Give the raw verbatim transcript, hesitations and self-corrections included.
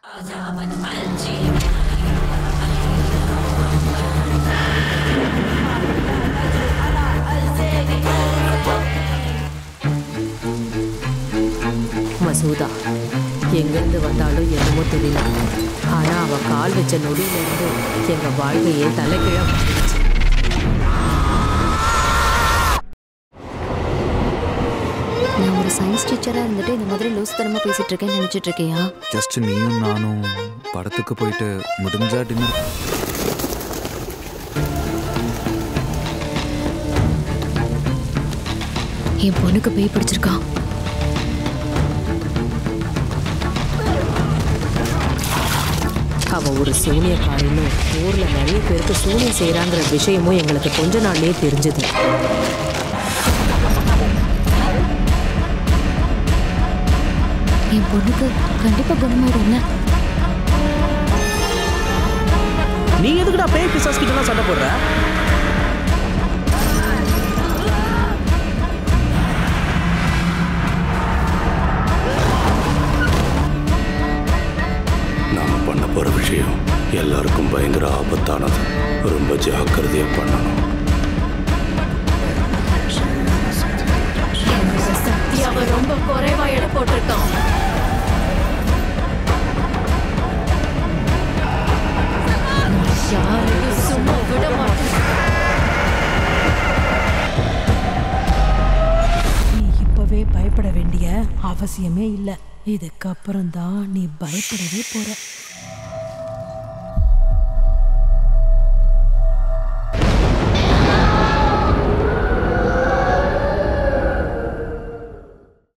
மசூதா எங்கிருந்து வந்தாலும் என்னமோ தெரியல. ஆனா அவ கால் வச்ச நொடியிலிருந்து எங்க வாழ்க்கையே தலைகீழா மாறிடுச்சு. நான் ஒரு சயின்ஸ் டீச்சரா இருந்துட்டு இந்த மாதிரி லூசுத்தனமா பேசிட்டு இருக்கேன்னு நினைச்சிட்டு இருக்கியா? ஜஸ்ட் நீயும் நானும் படத்துக்கு போயிட்டு முடிஞ்சா டின்னர். என் பொண்ணுக்கு பேய் பிடிச்சிருக்கா. அவ ஒரு சூனியக்காரின்னு ஊர்ல நிறைய பேருக்கு சூனியம் செய்யறாங்கிற விஷயமும் எங்களுக்கு கொஞ்ச நாள்லயே தெரிஞ்சது. என் பொண்ணுக்கு கண்டிப்பா குணமாயிடும். நீ எதுக்குடா பேய் பிசாஸ் கிட்ட சண்டை போடுற? நாம பண்ண போற விஷயம் எல்லாருக்கும் பயங்கர ஆபத்தானது. ரொம்ப ஜாக்கிரதையா பண்ணணும். சத்யாவை ரொம்ப குறைவா எடை போட்டிருக்கான். யாரையும் சும்மா விட மாட்டேன். நீ இப்பவே பயப்பட வேண்டிய அவசியமே இல்லை. இதுக்கப்புறம் தான் நீ பயப்படவே போற.